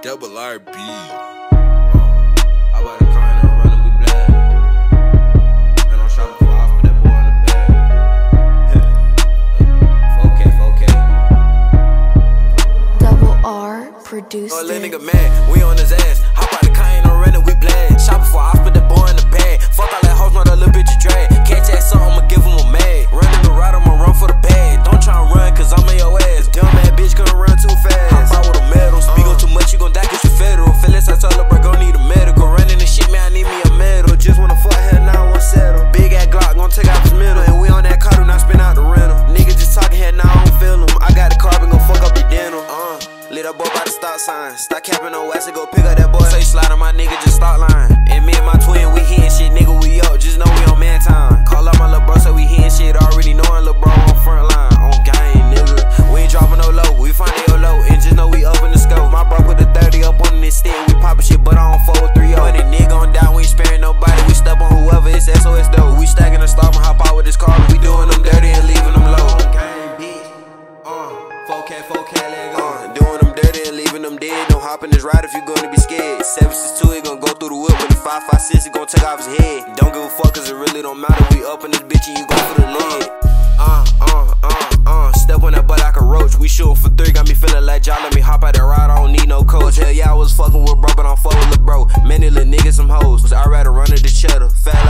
Double RB. I bought a car and I'm running, we blast. And I'm shopping for off with that boy in the bag. 4K. Double R produced Oh, little it. nigga mad, we on his ass. Hop out the car and I'm running, we blast. Shopping for off with that boy in the bag. Fuck all that hoes, not a little bitch of drag. Catch that something, I'ma give him a mag. Running the ride, I'ma run for the bag. Don't try and run, cause I'm in your ass. Dumb ass bitch gonna run too fast. Hop out with a medal. Speak on too much, you gon' die cause you federal. Feelings I tell her, bro, gon' need a medical. Running the shit, man, I need me a medal. Just wanna fuck hell, now I won't settle. Big ass Glock, gon' take out his middle. And we on that car, do not spin out the rental. Niggas just talking head, now I don't feel them. I got the carbon, gon' fuck up your dental. Lit up boy by the stop sign. Stop capping on wax and go pick up that boy. Say slide on my nigga, just start line. And me and my twin, we hitting shit, nigga, we up. Just know we on man time. Call up my little bro, so we hitting shit. Already knowing little bro on front line. On game, nigga. We ain't dropping no low. We find AO low. And just know we up in the scope. My bro put the 30 up on this stick. We poppin' shit, but I don't fold with 3-0. When a nigga on down, we ain't sparing nobody. We step on whoever, it's SOS though. We stacking the stop and hop out with this car. We doing them dirty and leaving them low. Game, bitch. 4K, let go. Doing them dirty and leaving them dead. Don't hop in this ride if you gonna be scared. 762, it gon' go through the whip. With a 5.56, it gon' take off his head. Don't give a fuck, cause it really don't matter. We up in this bitch and you go for the lid. Step on that butt like a roach. We shootin' for 3, got me feeling like y'all. Let me hop out that ride, I don't need no coach. Hell yeah, I was fucking with bro, but I'm fucking with bro. Many little niggas, some hoes. I'd rather run to the cheddar. Fast